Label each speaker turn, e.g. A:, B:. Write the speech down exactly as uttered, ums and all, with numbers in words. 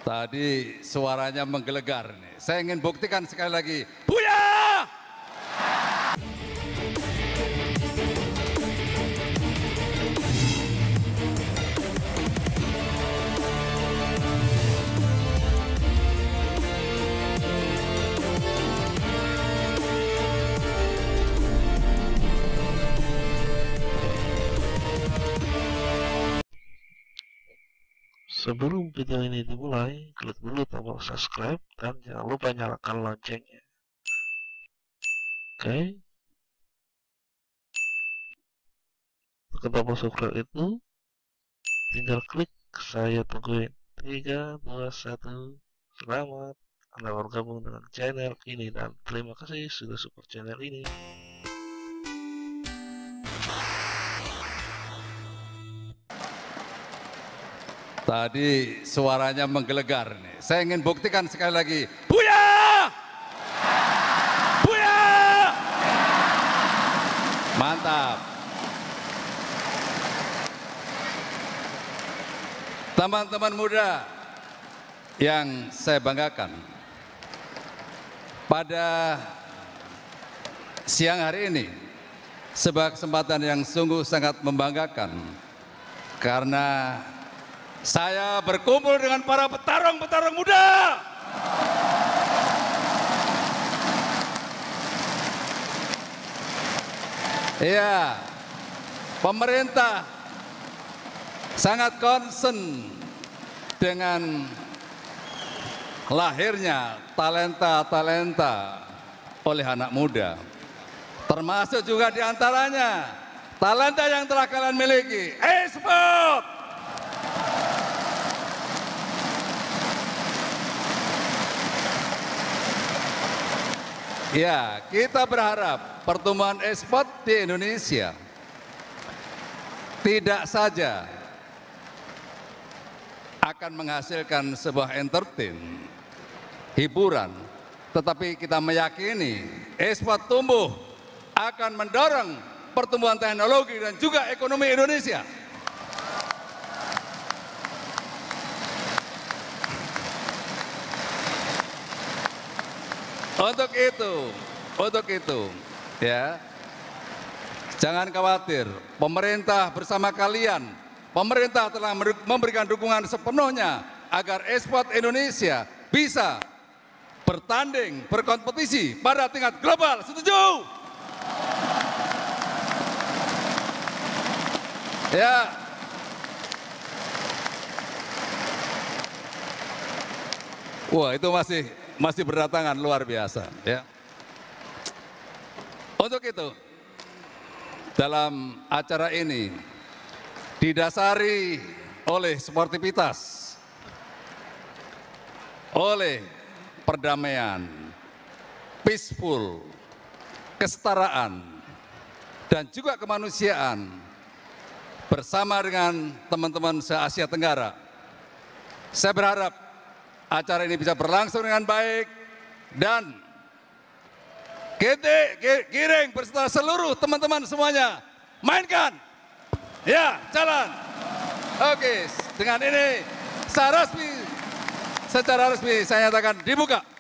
A: Tadi suaranya menggelegar nih. Saya ingin buktikan sekali lagi. Booyah!
B: Sebelum video ini dimulai, klik dulu tombol subscribe dan jangan lupa nyalakan loncengnya. Oke. Tekan tombol subscribe itu, tinggal klik, saya tungguin. tiga, dua, satu, selamat Anda bergabung dengan channel ini dan terima kasih sudah support channel ini.
A: Tadi suaranya menggelegar nih. Saya ingin buktikan sekali lagi. Booyah! Booyah! Mantap. Teman-teman muda yang saya banggakan, pada siang hari ini sebuah kesempatan yang sungguh sangat membanggakan karena saya berkumpul dengan para petarung-petarung muda. Iya, pemerintah sangat concern dengan lahirnya talenta-talenta oleh anak muda. Termasuk juga diantaranya talenta yang telah kalian miliki, e-sport. Ya, kita berharap pertumbuhan e-sport di Indonesia tidak saja akan menghasilkan sebuah entertain, hiburan, tetapi kita meyakini e-sport tumbuh akan mendorong pertumbuhan teknologi dan juga ekonomi Indonesia. Untuk itu, untuk itu, ya, jangan khawatir, pemerintah bersama kalian, pemerintah telah memberikan dukungan sepenuhnya agar e-sport Indonesia bisa bertanding, berkompetisi pada tingkat global. Setuju? Ya. Wah, itu masih masih berdatangan luar biasa, ya. Untuk itu, dalam acara ini didasari oleh sportivitas, oleh perdamaian, peaceful, kesetaraan, dan juga kemanusiaan bersama dengan teman-teman se-Asia Tenggara. Saya berharap acara ini bisa berlangsung dengan baik dan kita giring beserta seluruh teman-teman semuanya mainkan. Ya, jalan. Oke, dengan ini secara resmi, secara resmi saya nyatakan dibuka.